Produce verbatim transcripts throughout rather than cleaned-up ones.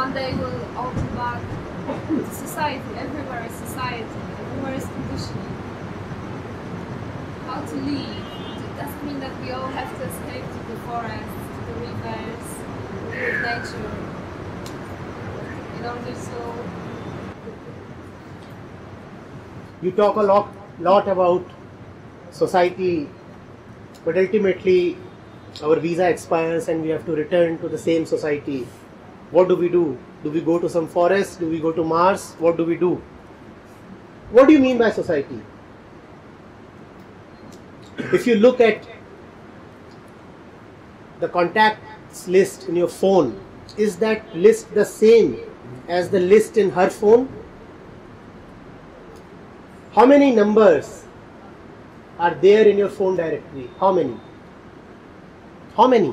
one day we'll all be back to society. Everywhere is society. Everywhere is conditioning. How to live. It doesn't mean that we all have to escape to the forest, to the rivers, be with nature. In order to... You talk a lot, lot about society, but ultimately our visa expires and we have to return to the same society. What do we do? Do we go to some forest? Do we go to Mars? What do we do? What do you mean by society? If you look at the contacts list in your phone, is that list the same as the list in her phone? How many numbers are there in your phone directory? How many? How many?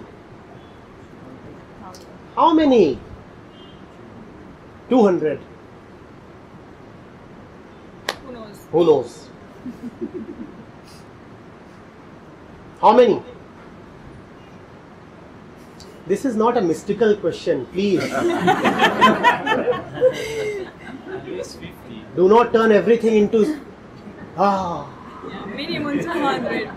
How many? two hundred. Who knows? Who knows? How many? This is not a mystical question, please. Do not turn everything into ah. Yeah, minimum two hundred.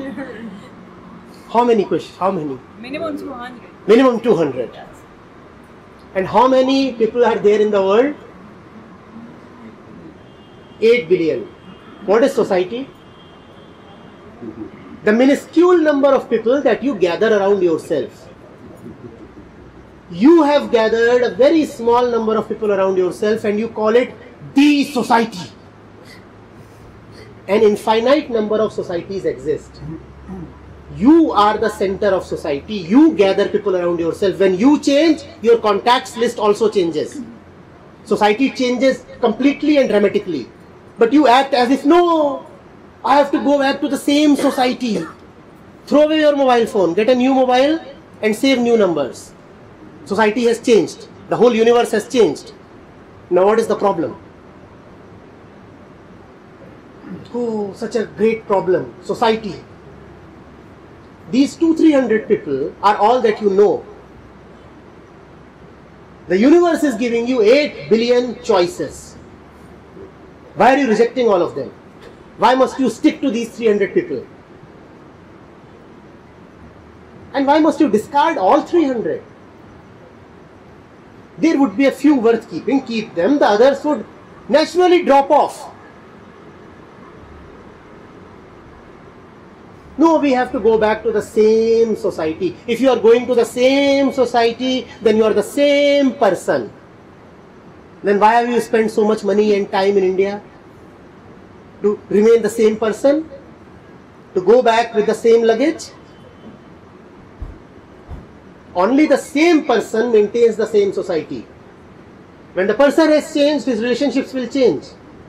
How many questions? How many? Minimum two hundred. Minimum two hundred. And how many people are there in the world? eight billion. What is society? The minuscule number of people that you gather around yourself. You have gathered a very small number of people around yourself and you call it the society. An infinite number of societies exist. You are the center of society. You gather people around yourself. When you change, your contacts list also changes. Society changes completely and dramatically. But you act as if, no, I have to go back to the same society. Throw away your mobile phone, get a new mobile and save new numbers. Society has changed. The whole universe has changed. Now what is the problem? Oh, such a great problem. Society. These two, three hundred people are all that you know. The universe is giving you eight billion choices. Why are you rejecting all of them? Why must you stick to these three hundred people? And why must you discard all three hundred? There would be a few worth keeping, keep them, the others would naturally drop off. No, we have to go back to the same society. If you are going to the same society, then you are the same person. Then why have you spent so much money and time in India? To remain the same person? To go back with the same luggage? Only the same person maintains the same society. When the person has changed, his relationships will change.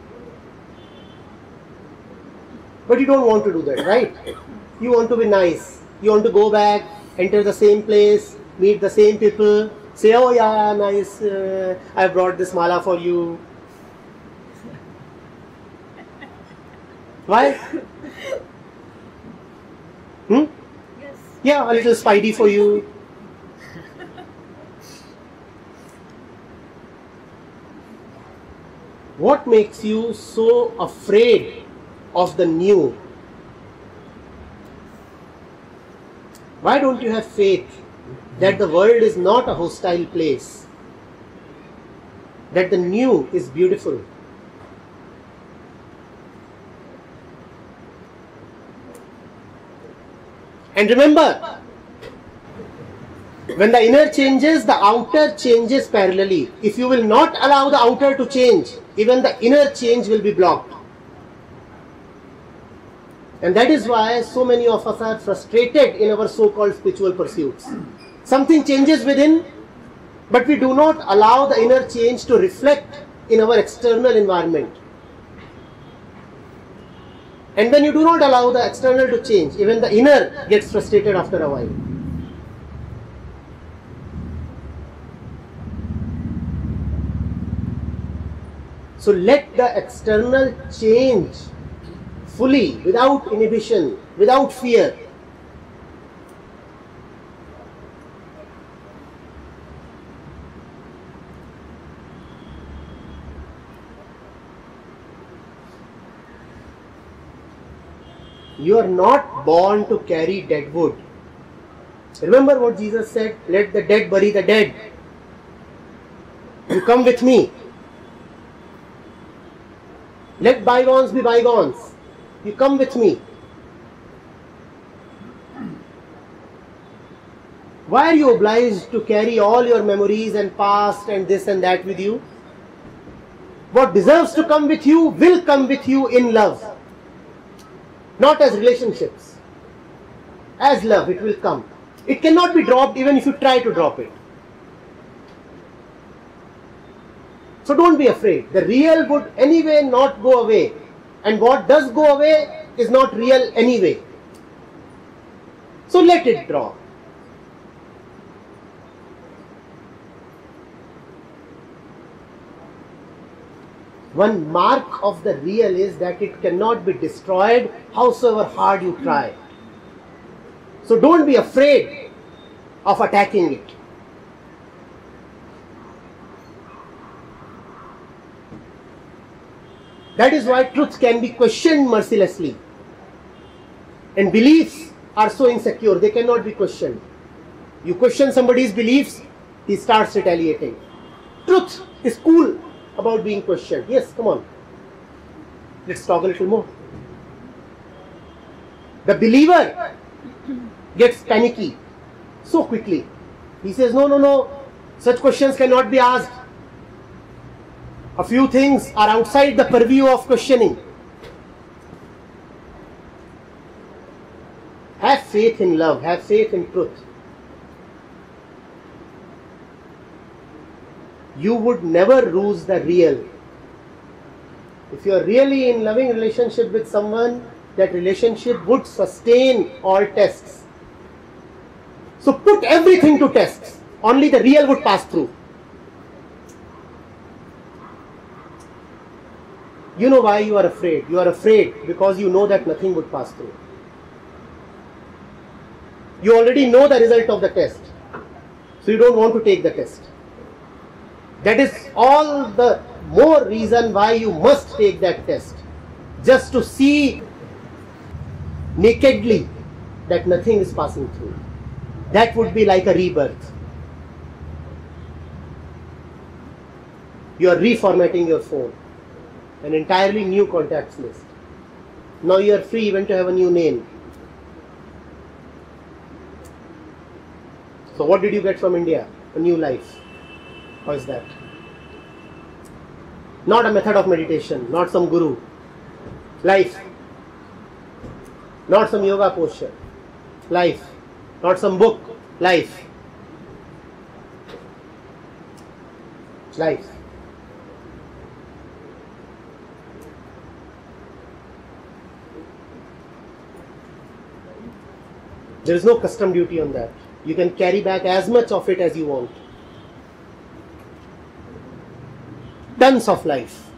But you don't want to do that, right? You want to be nice. You want to go back, enter the same place, meet the same people, say, oh yeah, nice, uh, I brought this mala for you. Why? Hmm? Yes. Yeah, a little spidey for you. What makes you so afraid of the new? Why don't you have faith that the world is not a hostile place? That the new is beautiful? And remember, when the inner changes, the outer changes parallelly. If you will not allow the outer to change, even the inner change will be blocked. And that is why so many of us are frustrated in our so-called spiritual pursuits. Something changes within, but we do not allow the inner change to reflect in our external environment. And when you do not allow the external to change, even the inner gets frustrated after a while. So let the external change fully, without inhibition, without fear. You are not born to carry dead wood. Remember what Jesus said, let the dead bury the dead. You come with me. Let bygones be bygones. You come with me. Why are you obliged to carry all your memories and past and this and that with you? What deserves to come with you will come with you in love. Not as relationships. As love, it will come. It cannot be dropped even if you try to drop it. So don't be afraid. The real would anyway not go away. And what does go away is not real anyway. So let it drop. One mark of the real is that it cannot be destroyed howsoever hard you try. So don't be afraid of attacking it. That is why truth can be questioned mercilessly. And beliefs are so insecure, they cannot be questioned. You question somebody's beliefs, he starts retaliating. Truth is cool about being questioned. Yes, come on. Let's talk a little more. The believer gets panicky so quickly. He says, no, no, no, such questions cannot be asked. A few things are outside the purview of questioning. Have faith in love, have faith in truth. You would never lose the real. If you are really in loving relationship with someone, that relationship would sustain all tests. So put everything to tests. Only the real would pass through. You know why you are afraid. You are afraid because you know that nothing would pass through. You already know the result of the test. So you don't want to take the test. That is all the more reason why you must take that test. Just to see nakedly that nothing is passing through. That would be like a rebirth. You are reformatting your phone. An entirely new contacts list. Now you are free even to have a new name. So what did you get from India? A new life. How is that? Not a method of meditation, not some guru. Life. Not some yoga posture. Life. Not some book. Life. Life. There is no custom duty on that. You can carry back as much of it as you want. Tons of life.